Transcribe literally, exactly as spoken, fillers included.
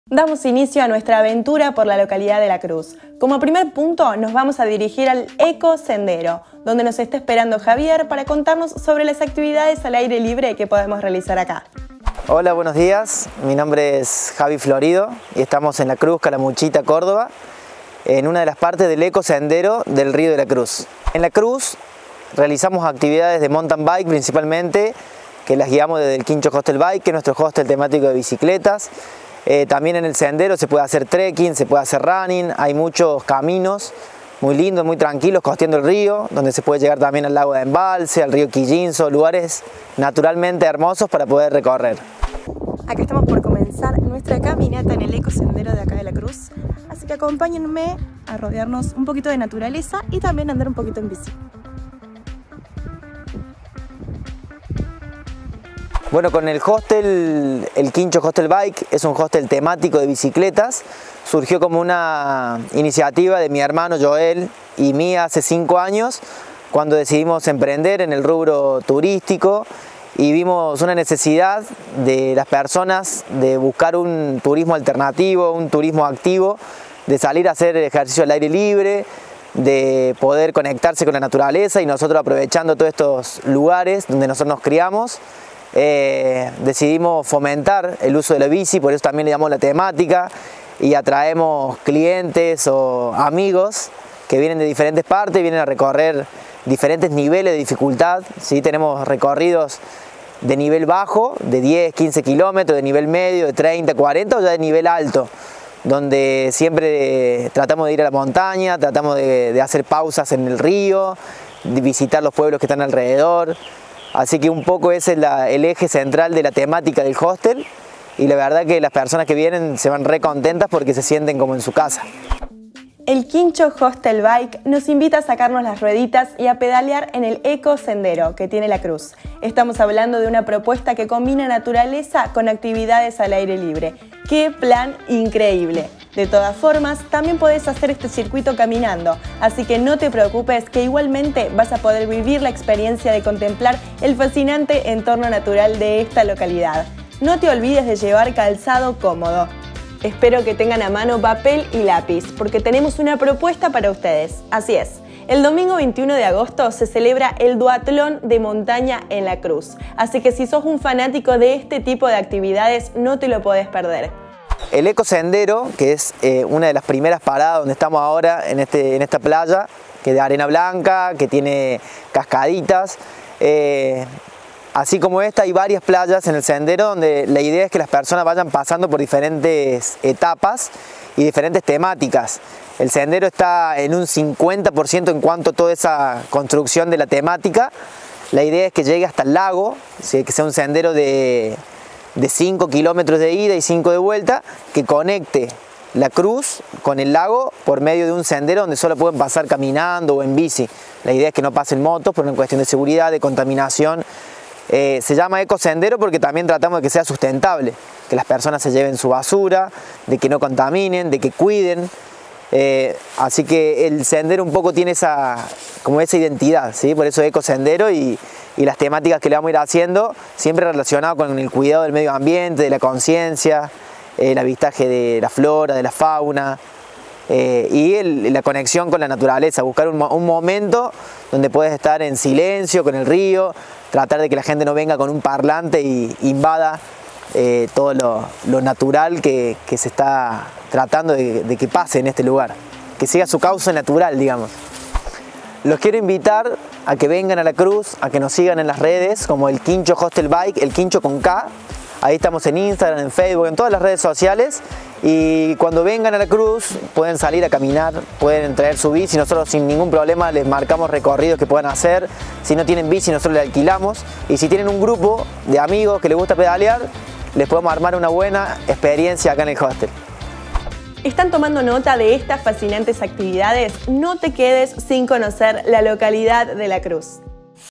Damos inicio a nuestra aventura por la localidad de La Cruz. Como primer punto nos vamos a dirigir al Eco Sendero, donde nos está esperando Javier para contarnos sobre las actividades al aire libre que podemos realizar acá. Hola, buenos días. Mi nombre es Javi Florido y estamos en La Cruz, Calamuchita, Córdoba, en una de las partes del Eco Sendero del Río de la Cruz. En La Cruz realizamos actividades de mountain bike principalmente, que las guiamos desde el Quincho Hostel Bike, que es nuestro hostel temático de bicicletas. Eh, también en el sendero se puede hacer trekking, se puede hacer running, hay muchos caminos muy lindos, muy tranquilos, costeando el río, donde se puede llegar también al lago de Embalse, al río Quillinzo, lugares naturalmente hermosos para poder recorrer. Acá estamos por comenzar nuestra caminata en el Eco Sendero de acá de La Cruz, así que acompáñenme a rodearnos un poquito de naturaleza y también andar un poquito en bici. Bueno, con el hostel, el Quincho Hostel Bike, es un hostel temático de bicicletas. Surgió como una iniciativa de mi hermano Joel y mía hace cinco años, cuando decidimos emprender en el rubro turístico y vimos una necesidad de las personas de buscar un turismo alternativo, un turismo activo, de salir a hacer ejercicio al aire libre, de poder conectarse con la naturaleza, y nosotros, aprovechando todos estos lugares donde nosotros nos criamos, Eh, decidimos fomentar el uso de la bici. Por eso también le damos la temática y atraemos clientes o amigos que vienen de diferentes partes, vienen a recorrer diferentes niveles de dificultad, ¿sí? Tenemos recorridos de nivel bajo, de diez, quince kilómetros, de nivel medio, de treinta, cuarenta, o ya de nivel alto, donde siempre tratamos de ir a la montaña, tratamos de, de hacer pausas en el río, de visitar los pueblos que están alrededor. Así que un poco ese es la, el eje central de la temática del hostel, y la verdad que las personas que vienen se van re contentas porque se sienten como en su casa. El Quincho Hostel Bike nos invita a sacarnos las rueditas y a pedalear en el Eco Sendero que tiene La Cruz. Estamos hablando de una propuesta que combina naturaleza con actividades al aire libre. ¡Qué plan increíble! De todas formas, también podés hacer este circuito caminando, así que no te preocupes, que igualmente vas a poder vivir la experiencia de contemplar el fascinante entorno natural de esta localidad. No te olvides de llevar calzado cómodo. Espero que tengan a mano papel y lápiz, porque tenemos una propuesta para ustedes. Así es, el domingo veintiuno de agosto se celebra el Duatlón de Montaña en La Cruz, así que si sos un fanático de este tipo de actividades, no te lo podés perder. El Eco Sendero, que es eh, una de las primeras paradas donde estamos ahora, en, este, en esta playa, que es de arena blanca, que tiene cascaditas. Eh, así como esta, hay varias playas en el sendero donde la idea es que las personas vayan pasando por diferentes etapas y diferentes temáticas. El sendero está en un cincuenta por ciento en cuanto a toda esa construcción de la temática. La idea es que llegue hasta el lago, que sea un sendero de... de cinco kilómetros de ida y cinco de vuelta, que conecte La Cruz con el lago por medio de un sendero donde solo pueden pasar caminando o en bici. La idea es que no pasen motos por una cuestión de seguridad, de contaminación. Eh, se llama Eco Sendero porque también tratamos de que sea sustentable, que las personas se lleven su basura, de que no contaminen, de que cuiden. Eh, así que el sendero un poco tiene esa, como esa identidad, ¿sí? Por eso Eco Sendero, y, y las temáticas que le vamos a ir haciendo siempre relacionadas con el cuidado del medio ambiente, de la conciencia, el avistaje de la flora, de la fauna, eh, y el, la conexión con la naturaleza, buscar un, un momento donde puedes estar en silencio con el río, tratar de que la gente no venga con un parlante y invada Eh, todo lo, lo natural que, que se está tratando de, de que pase en este lugar, que siga su cauce natural, digamos. Los quiero invitar a que vengan a La Cruz, a que nos sigan en las redes como el Quincho Hostel Bike, el Quincho con K. Ahí estamos en Instagram, en Facebook, en todas las redes sociales, y cuando vengan a La Cruz pueden salir a caminar, pueden traer su bici, nosotros sin ningún problema les marcamos recorridos que puedan hacer. Si no tienen bici, nosotros les alquilamos, y si tienen un grupo de amigos que les gusta pedalear, les podemos armar una buena experiencia acá en el hostel. ¿Están tomando nota de estas fascinantes actividades? No te quedes sin conocer la localidad de La Cruz.